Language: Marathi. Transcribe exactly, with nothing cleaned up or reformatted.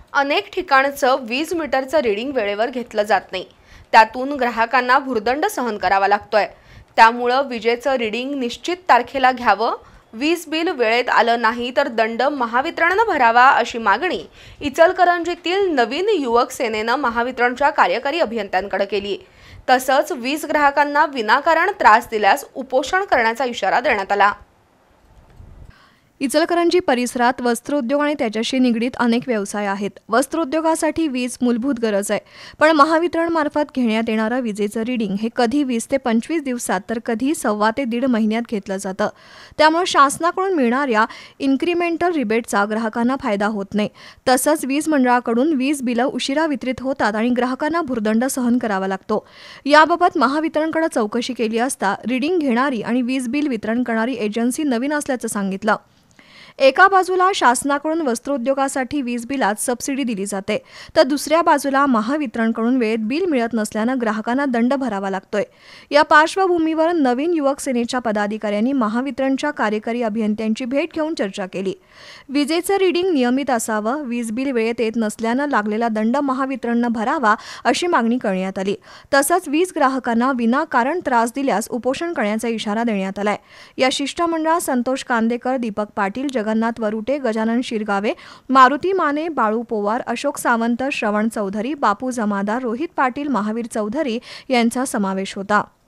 अनेक ठिकाणचं वीज मीटरचं रीडिंग वेळेवर घेतलं जात नाही। त्यातून ग्राहकांना भुर्दंड सहन करावा लागतोय। त्यामुळे विजेचं रीडिंग निश्चित तारखेला घ्यावं, वीज बिल वेळेत आलं नाही तर दंड महावितरणने भरावा अशी मागणी इचलकरंजीतील नवीन युवक सेनेनं महावितरणच्या कार्यकारी अभियंत्यांकडे केली। तसंच वीज ग्राहकांना विनाकारण त्रास दिल्यास उपोषण करण्याचा इशारा देण्यात आला। इचलकरंजी परिसरात वस्त्रोद्योग आणि त्याच्याशी निगडीत अनेक व्यवसाय आहेत। वस्त्रोद्योगासाठी वीज मूलभूत गरज आहे, पण महावितरण मार्फत घेण्यात येणारं विजेचं रीडिंग हे कधी वीस ते पंचवीस दिवसात तर कधी सव्वा ते दीड महिन्यात घेतलं जातं। त्यामुळे शासनाकडून मिळणाऱ्या इन्क्रिमेंटल रिबेटचा ग्राहकांना फायदा होत नाही। तसंच वीज मंडळाकडून वीज बिलं उशिरा वितरित होतात आणि ग्राहकांना भुर्दंड सहन करावा लागतो। याबाबत महावितरणकडे चौकशी केली असता रीडिंग घेणारी आणि वीज बिल वितरण करणारी एजन्सी नवीन असल्याचं सांगितलं। एका बाजूला शासनाकडून वस्त्रोद्योगासाठी वीज बिलात सबसिडी दिली जाते, तर दुसऱ्या बाजूला महावितरणकडून वेळेत बिल मिळत नसल्यानं ग्राहकांना दंड भरावा लागतोय। या पार्श्वभूमीवर नवीन युवक सेनेच्या पदाधिकाऱ्यांनी महावितरणच्या कार्यकारी अभियंत्यांची भेट घेऊन चर्चा केली। विजेचं रीडिंग नियमित असावं, वीज बिल वेळेत येत नसल्यानं लागलेला दंड महावितरणनं भरावा अशी मागणी करण्यात आली। तसंच वीज ग्राहकांना विनाकारण त्रास दिल्यास उपोषण करण्याचा इशारा देण्यात आलाय। या शिष्टमंडळात संतोष कांदेकर, दीपक पाटील, जगन्नाथ वरुटे, गजानन शिरगावे, मारुती माने, बाळू पोवार, अशोक सावंत, श्रवण चौधरी, बापू जमादार, रोहित पाटील, महावीर चौधरी यांचा समावेश होता।